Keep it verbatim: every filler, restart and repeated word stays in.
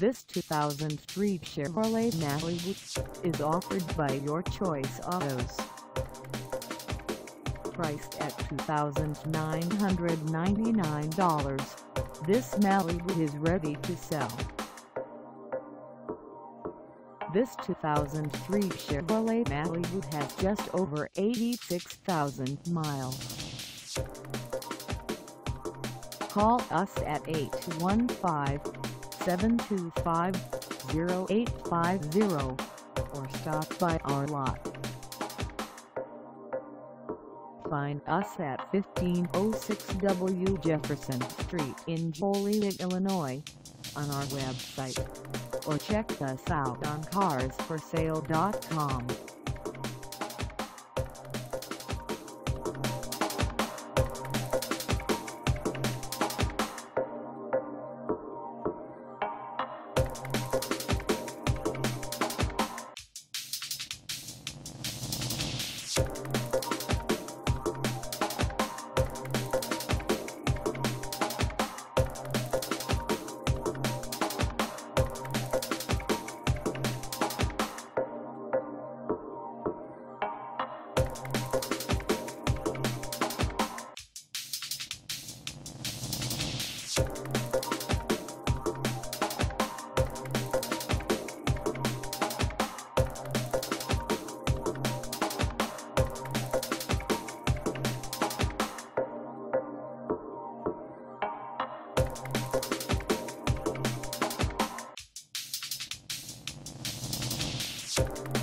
This two thousand three Chevrolet Malibu is offered by Your Choice Autos. Priced at two thousand nine hundred ninety-nine dollars, this Malibu is ready to sell. This two thousand three Chevrolet Malibu has just over eighty-six thousand miles. Call us at eight one five, seven two five, zero eight five zero or stop by our lot. Find us at fifteen oh six W Jefferson Street in Joliet, Illinois, on our website, or check us out on cars for sale dot com. You